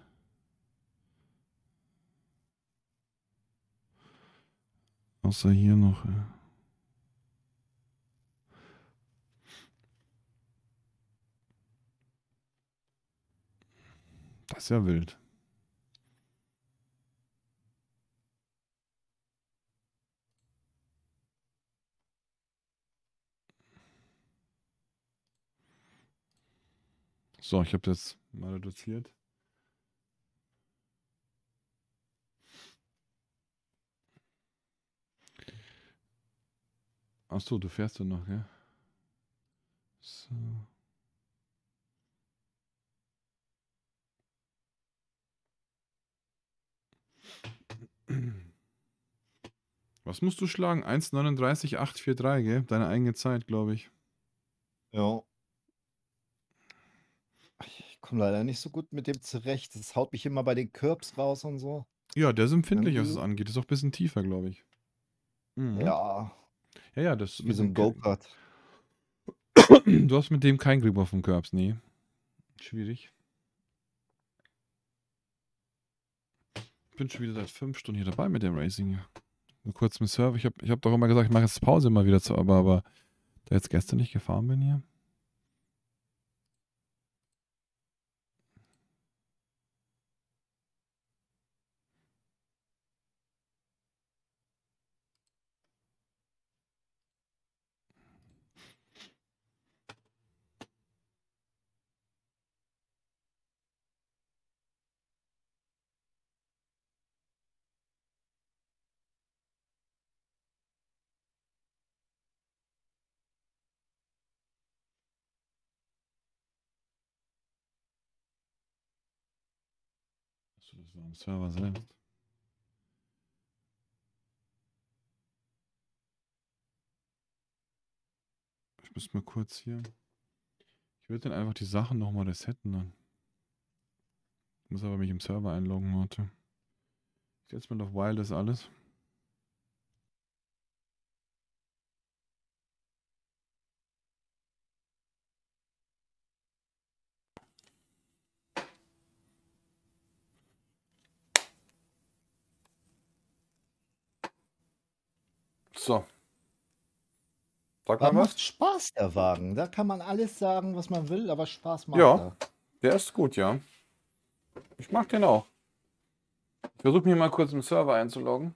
Außer hier noch. Das ist ja wild. So, ich habe das mal reduziert. Achso, du fährst ja noch, gell? So. Was musst du schlagen? 1,39,843, gell? Deine eigene Zeit, glaube ich. Ja. Ich komme leider nicht so gut mit dem zurecht. Das haut mich immer bei den Curbs raus und so. Ja, der ist empfindlich, was es Irgendwie. angeht. Ist auch ein bisschen tiefer, glaube ich. Mhm. Ja, Ja, das wie so ein mit Go-Kart. Du hast mit dem keinen Grip auf dem Curbs, nee. Schwierig. Ich bin schon wieder seit 5 Stunden hier dabei mit dem Racing. Nur kurz mit Server. Ich hab doch immer gesagt, ich mache jetzt Pause immer wieder zu, aber da jetzt gestern nicht gefahren bin hier. Achso, das war am Server selbst. Ich muss mal kurz hier. Ich würde dann einfach die Sachen nochmal resetten dann. Ich muss aber mich im Server einloggen, warte. Ich setze mal auf Wireless alles. So. Sag mal Aber was. macht Spaß, der Wagen. Da kann man alles sagen, was man will, aber Spaß macht Ja. er. Der ist gut, ja. Ich mag den auch. Ich versuche mich mal kurz im Server einzuloggen.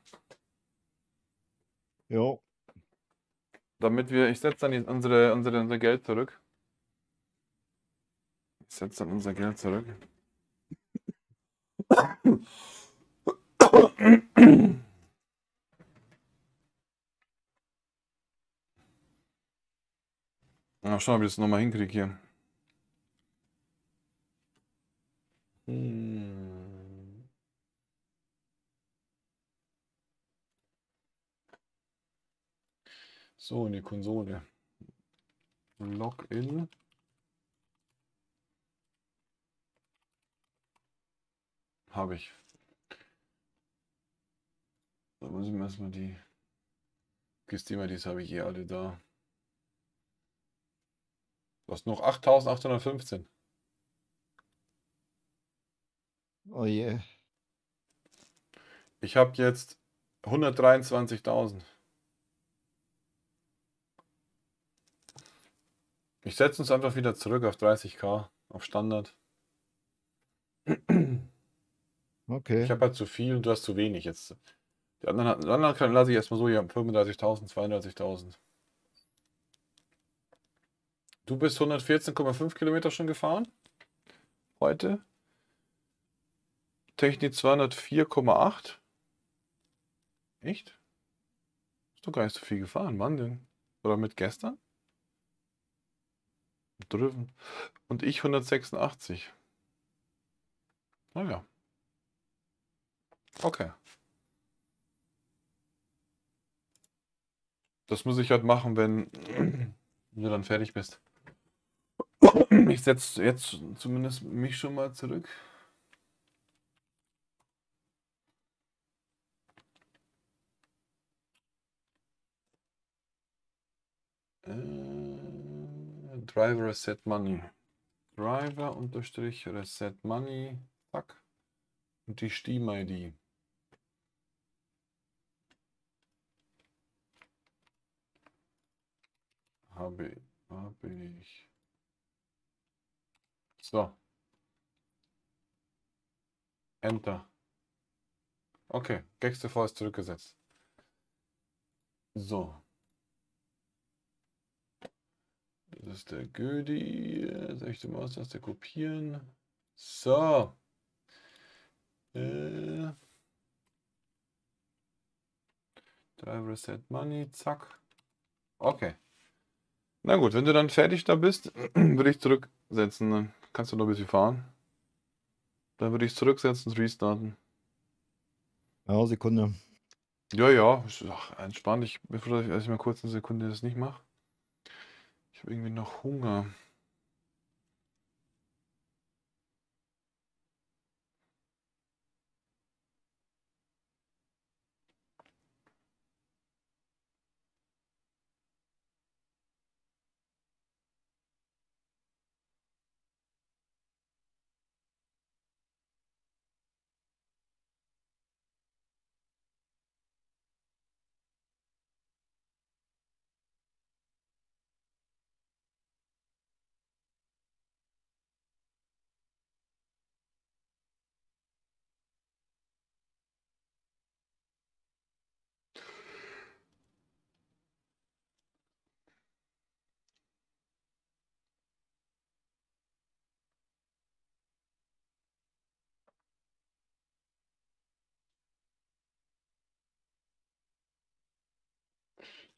Jo. Damit wir. Ich setze dann unser Geld zurück. Ich setze dann unser Geld zurück. Mal schauen, ob ich das nochmal hinkriege hier. So, in die Konsole. Login. Habe ich. Da muss ich mir erstmal die Gesteamer-Dies habe ich hier alle da. Du hast noch 8.815. Oh je. Ich habe jetzt 123.000. Ich setze uns einfach wieder zurück auf 30k, auf Standard. Okay. Ich habe halt zu viel und du hast zu wenig jetzt. Die anderen lasse ich erstmal so, hier 35.000, 32.000. Du bist 114,5 Kilometer schon gefahren? Heute? Technik 204,8. Echt? Ist doch gar nicht so viel gefahren, wann denn? Oder mit gestern? Drüben. Und ich 186. Naja. Okay. Das muss ich halt machen, wenn du dann fertig bist. Ich setze jetzt zumindest mich schon mal zurück. Driver Reset Money. Driver unterstrich Reset Money. Zack. Und die Steam-ID. Habe ich. So. Enter. Okay, Gextv ist zurückgesetzt. So. Das ist der Gödi. Soll ich die Maustaste kopieren? So. Drive Reset Money. Zack. Okay. Na gut, wenn du dann fertig da bist, würde ich zurücksetzen. Dann kannst du noch ein bisschen fahren. Dann würde ich zurücksetzen und restarten. Ja, Sekunde. Ja, ja, ach, entspannt. Bevor ich mal kurz eine Sekunde das nicht mache. Ich habe irgendwie noch Hunger.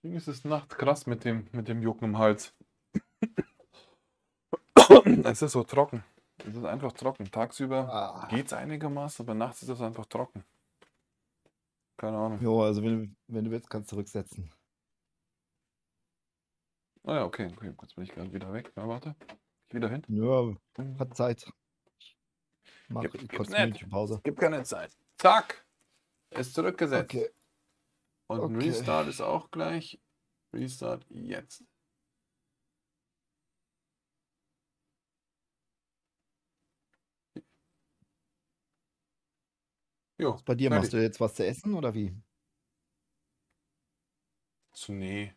Deswegen ist es nachts krass mit dem Jucken im Hals. Es ist so trocken. Es ist einfach trocken. Tagsüber geht es einigermaßen, aber nachts ist es einfach trocken. Keine Ahnung. Jo, also wenn du willst, kannst du zurücksetzen. Ah ja, okay. Jetzt bin ich gerade wieder weg. Ja, warte. Ich wieder hin. Ja, hat Zeit. Mach Gibt's kurz nicht. eine Minute Pause. Gibt keine Zeit. Zack. Ist zurückgesetzt. Okay. Und ein Okay. Restart ist auch gleich. Restart jetzt. Jo, Bei dir machst fertig. du jetzt was zu essen oder wie? Nee.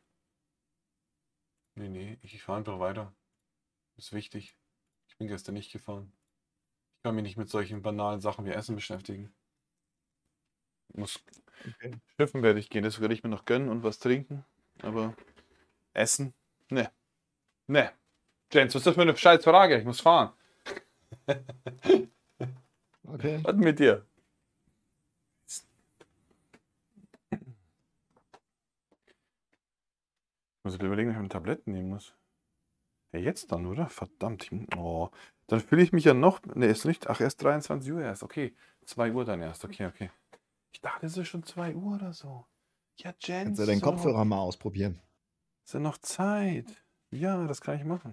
Nee. Ich fahre einfach weiter. Ist wichtig. Ich bin gestern nicht gefahren. Ich kann mich nicht mit solchen banalen Sachen wie Essen beschäftigen. Okay. Schiffen werde ich gehen, das werde ich mir noch gönnen und was trinken. Aber Essen? Ne. James, was ist das für eine scheiß Frage? Ich muss fahren. Okay. Was mit dir? Ich muss überlegen, ob ich ein Tablett nehmen muss. Ja, jetzt dann, oder? Verdammt. Oh. Dann fühle ich mich ja noch. Ne, ist nicht. Ach, erst 23 Uhr erst. Okay. 2 Uhr dann erst. Okay. Ich dachte, es ist schon 2 Uhr oder so. Ja, Jens. Kannst du deinen Kopfhörer mal ausprobieren? Ist ja noch Zeit. Ja, das kann ich machen.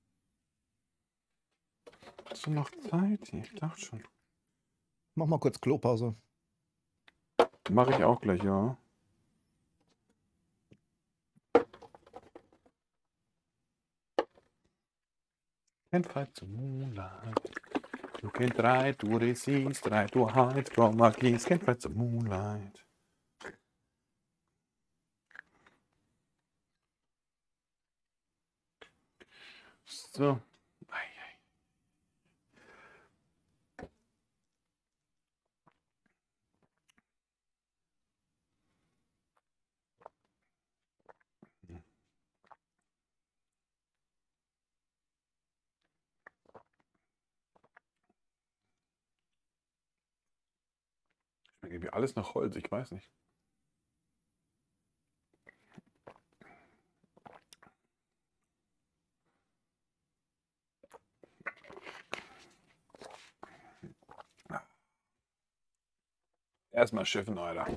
Ist ja noch Zeit? Ich dachte schon. Mach mal kurz Klopause. Mache ich auch gleich, ja. Can't fight the moonlight. You can try to resist, try to hide from my kiss. Can't fight the moonlight. So. Schmeckt irgendwie alles nach Holz, ich weiß nicht. Erstmal schiffen, Alter.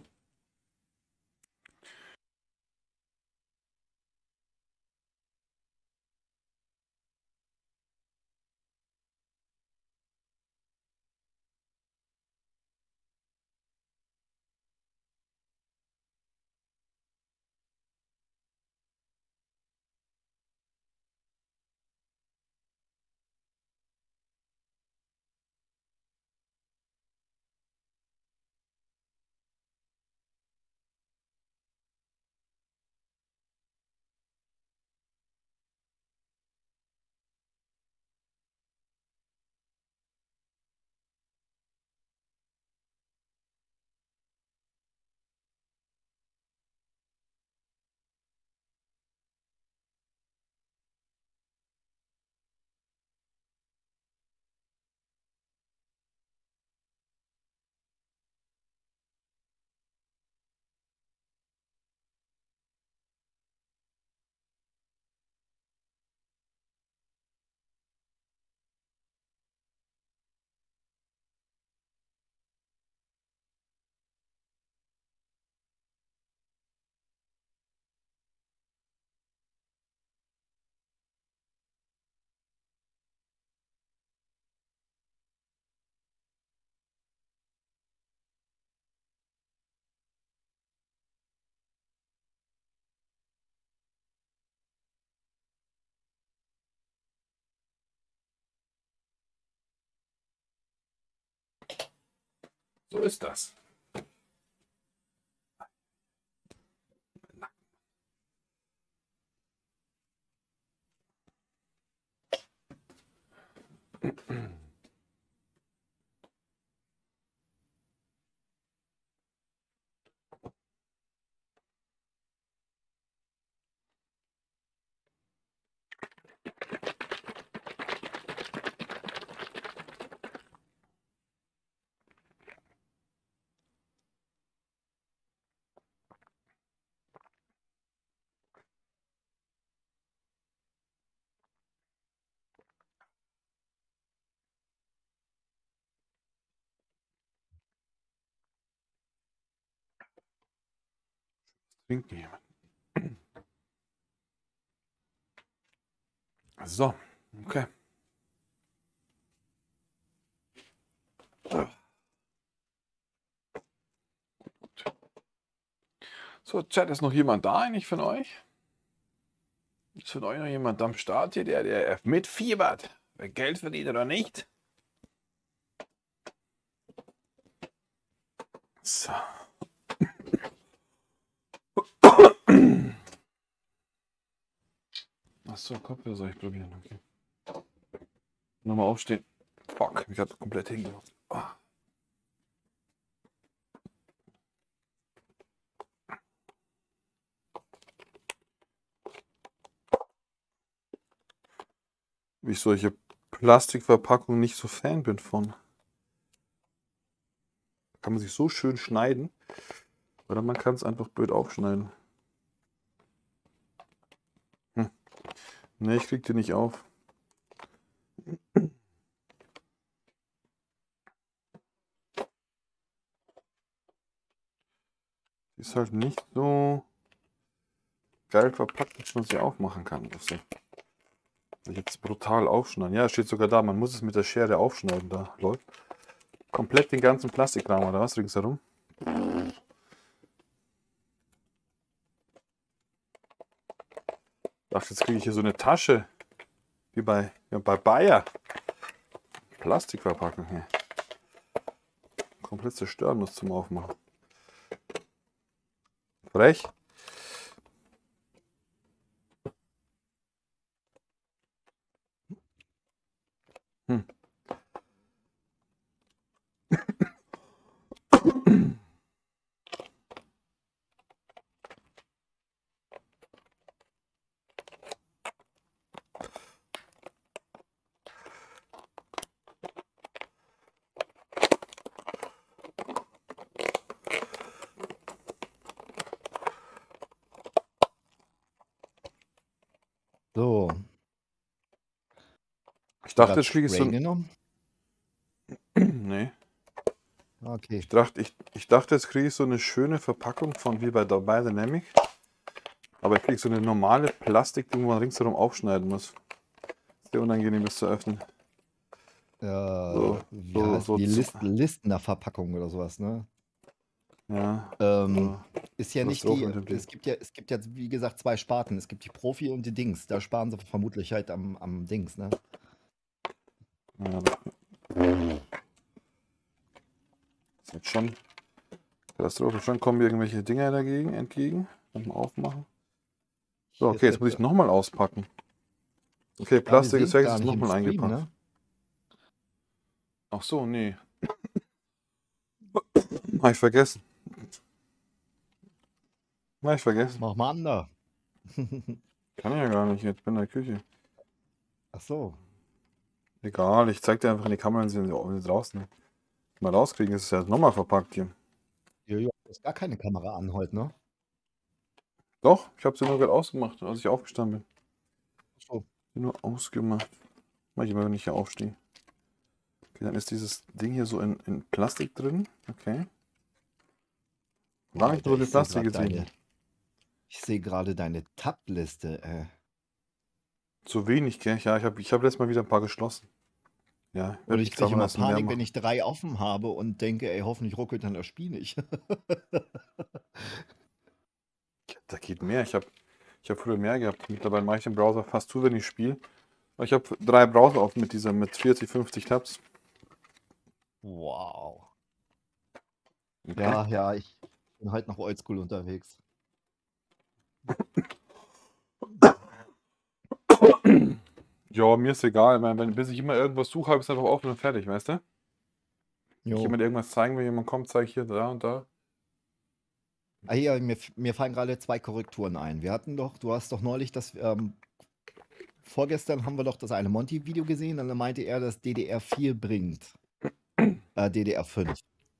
So ist das. Winken jemand. So, okay. So, Chat, ist noch jemand da eigentlich von euch? Ist von euch noch jemand am Start hier, der mitfiebert? Wer Geld verdient oder nicht? So. Achso, Kopfhörer soll ich probieren. Okay. Nochmal aufstehen. Fuck, ich hatte komplett hingelaufen. Oh. Wie ich solche Plastikverpackungen nicht so Fan bin von. Kann man sich so schön schneiden. Oder man kann es einfach blöd aufschneiden. Ne, ich krieg die nicht auf. Die ist halt nicht so geil verpackt, dass man sie aufmachen kann. Also, jetzt brutal aufschneiden. Ja, steht sogar da, man muss es mit der Schere aufschneiden. Da läuft komplett den ganzen Plastikrahmen oder was ringsherum. Ach, jetzt kriege ich hier so eine Tasche. Wie bei Bayer. Plastikverpackung hier. Komplett zerstören muss zum Aufmachen. Frech. So. Ich dachte, jetzt kriege ich so ein... genommen? Nee. Okay. Ich dachte, jetzt kriege ich so eine schöne Verpackung von wie bei Dynamic. Aber ich kriege so eine normale Plastikding, wo man ringsherum aufschneiden muss. Sehr unangenehm, das zu öffnen. Ja, wie heißt so die Listner Verpackung oder sowas, ne? Ja. Ist ja nicht Katastrophe mit die. dem Es gibt ja, wie gesagt, zwei Sparten. Es gibt die Profi und die Dings. Da sparen sie vermutlich halt am Dings, ne? Ja, ist jetzt schon Katastrophe. Schon kommen irgendwelche Dinger entgegen. Mal aufmachen. So, okay, jetzt muss ich nochmal auspacken. Okay, Plastik ist weg, ist nochmal eingepackt. Ne? Ach so, nee. Hab ich vergessen. Mach mal an da. Kann ich ja gar nicht, jetzt bin in der Küche. Ach so. Egal, ich zeig dir einfach in die Kamera, wenn sie draußen mal rauskriegen, ist es ja nochmal verpackt hier. Jojo, du hast gar keine Kamera an heute, ne? Doch, ich habe sie nur gerade ausgemacht, als ich aufgestanden bin. Ach so. Nur ausgemacht. Mach ich immer, wenn ich hier aufstehe. Okay, dann ist dieses Ding hier so in Plastik drin. Okay. Lange nicht so viel Plastik gesehen. Ich sehe gerade deine Tab-Liste. Zu wenig, gell? Ja, ich hab letztes Mal wieder ein paar geschlossen. Ja, und ich kriege immer Panik, wenn ich 3 offen habe und denke, ey, hoffentlich ruckelt dann das Spiel nicht. Da geht mehr. Ich hab früher mehr gehabt. Mittlerweile mache ich den Browser fast zu, wenn ich spiele. Ich habe 3 Browser offen mit 40, 50 Tabs. Wow. Okay. Ja, ich bin halt noch oldschool unterwegs. Ja, mir ist egal. Bis ich immer irgendwas suche, habe ich es einfach offen und fertig, weißt du? Wenn ich jemand irgendwas zeigen will, jemand kommt, zeige ich hier, da und da. Ah, hier, mir fallen gerade 2 Korrekturen ein. Du hast doch neulich das, vorgestern haben wir doch das eine Monty-Video gesehen, und dann meinte er, dass DDR4 bringt. DDR5.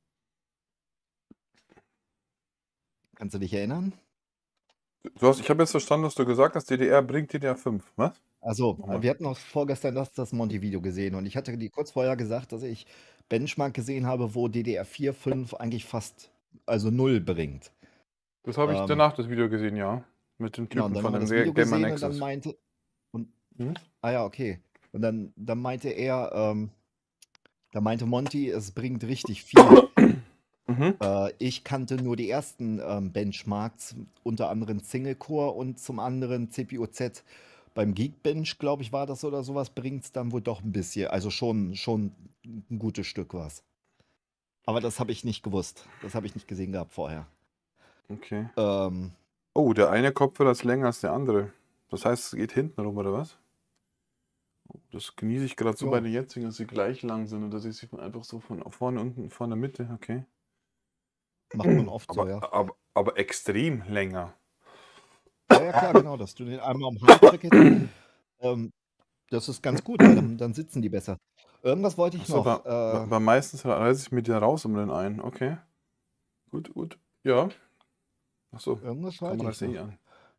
Kannst du dich erinnern? Ich habe jetzt verstanden, dass du gesagt hast, DDR bringt DDR5. Was? Also, wir hatten auch vorgestern das Monty-Video gesehen, und ich hatte dir kurz vorher gesagt, dass ich Benchmark gesehen habe, wo DDR4, 5 eigentlich fast, also 0 bringt. Das habe ich Ähm, danach das Video gesehen, ja. Mit dem genau, Typen und dann von haben wir dem das Video Gamer gesehen und dann Nexus. meinte, und, Hm? ja, okay. Und dann meinte er, da meinte Monty, es bringt richtig viel. Mhm. Ich kannte nur die ersten Benchmarks, unter anderem Single Core und zum anderen CPU-Z. Beim Geekbench, glaube ich, war das oder sowas, bringt es dann wohl doch ein bisschen. Also schon ein gutes Stück was. Aber das habe ich nicht gewusst. Das habe ich nicht gesehen gehabt vorher. Okay. Ähm, Oh, der eine Kopfhörer ist länger als der andere. Das heißt, es geht hinten rum, oder was? Das genieße ich gerade so bei ja, den jetzigen, dass sie gleich lang sind und dass ich sie einfach so von vorne, unten, von der Mitte, okay. macht man oft so, Aber, ja. aber extrem länger. Ja, ja, klar, genau, dass du den einmal am Hals wickelst. Das ist ganz gut, weil dann sitzen die besser. Irgendwas wollte ich Achso, noch. aber meistens reiße ich mit dir raus um den einen. Okay. Gut, gut. Ja. Achso, Irgendwas kann man wollte das ich eh noch. an.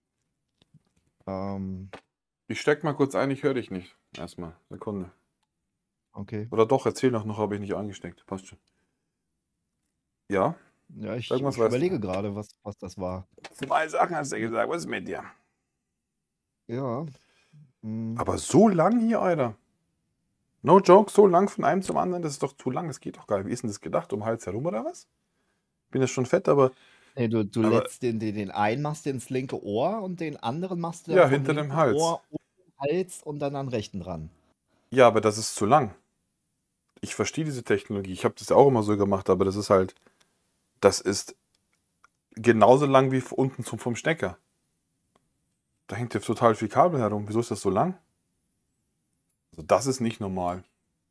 Ähm, Ich steck mal kurz ein, ich höre dich nicht. Erstmal. Sekunde. okay. Oder doch, erzähl noch, habe ich nicht angesteckt. Passt schon. Ja, Ja, ich irgendwas weißt überlege du. gerade, was das war. 2 Sachen hast du gesagt, was ist mit dir? Ja. Aber so lang hier, Alter. No joke, so lang von einem zum anderen, das ist doch zu lang, das geht doch gar nicht. Wie ist denn das gedacht? Um den Hals herum oder was? Bin ja schon fett, aber. Nee, du Aber lädst den einen machst du ins linke Ohr und den anderen machst du dann ja, vom hinter dem linken Hals. Ohr um den Hals und dann an den rechten dran. Ja, aber das ist zu lang. Ich verstehe diese Technologie. Ich habe das ja auch immer so gemacht, aber das ist halt. Das ist genauso lang wie unten vom Stecker. Da hängt ja total viel Kabel herum. Wieso ist das so lang? Also das ist nicht normal.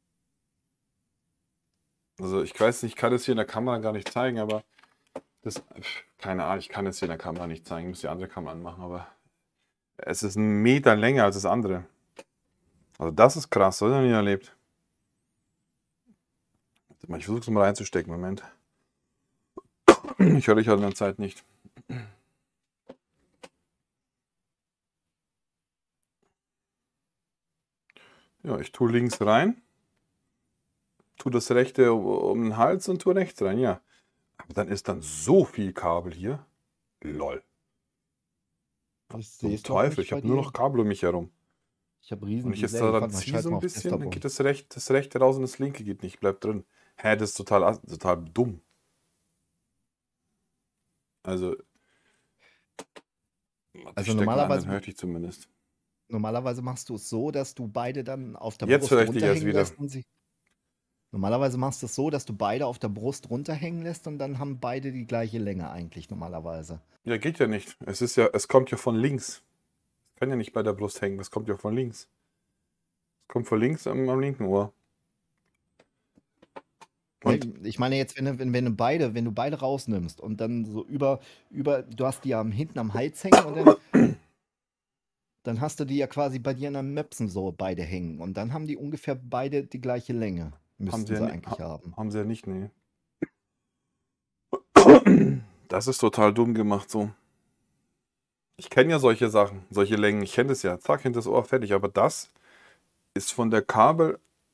Also ich weiß nicht, ich kann das hier in der Kamera gar nicht zeigen, aber das, keine Ahnung, ich kann das hier in der Kamera nicht zeigen. Ich muss die andere Kamera anmachen, aber es ist 1 Meter länger als das andere. Also das ist krass, das habe ich noch nie erlebt. Ich versuche es mal reinzustecken, Moment. Ich höre dich halt in der Zeit nicht. Ja, ich tue links rein, tue das rechte um den Hals und tue rechts rein, ja. Aber dann ist dann so viel Kabel hier. Lol. Ich sehe Zum es doch Teufel, nicht ich bei habe nur dir. noch Kabel um mich herum. Ich habe Und riesen ich jetzt Delay. daran Warte mal, ich ziehe schalte so mal ein auf bisschen, Desktop dann um. geht das rechte raus und das linke geht nicht, bleibt drin. Hä, das ist total dumm. Also, warte, ich Also stecke mal an, dann höre ich dich zumindest. normalerweise machst du es so, dass du beide dann auf der Jetzt Brust höre ich dich erst runterhängen wieder. lässt und sie. Normalerweise machst du es so, dass du beide auf der Brust runterhängen lässt und dann haben beide die gleiche Länge eigentlich normalerweise. Ja, geht ja nicht. Es kommt ja von links. Kann ja nicht bei der Brust hängen, das kommt ja von links. Es kommt von links am linken Ohr. Und Nee, ich meine jetzt, wenn du beide rausnimmst und dann so du hast die ja hinten am Hals hängen und dann hast du die ja quasi bei dir in den Möpsen so beide hängen und dann haben die ungefähr beide die gleiche Länge. haben Müssten sie ja, sie ni- eigentlich haben. haben sie ja nicht, nee. Das ist total dumm gemacht so. Ich kenne ja solche Sachen, solche Längen. Ich kenne das ja. Zack, hinter das Ohr, fertig. Aber das ist von der Kabel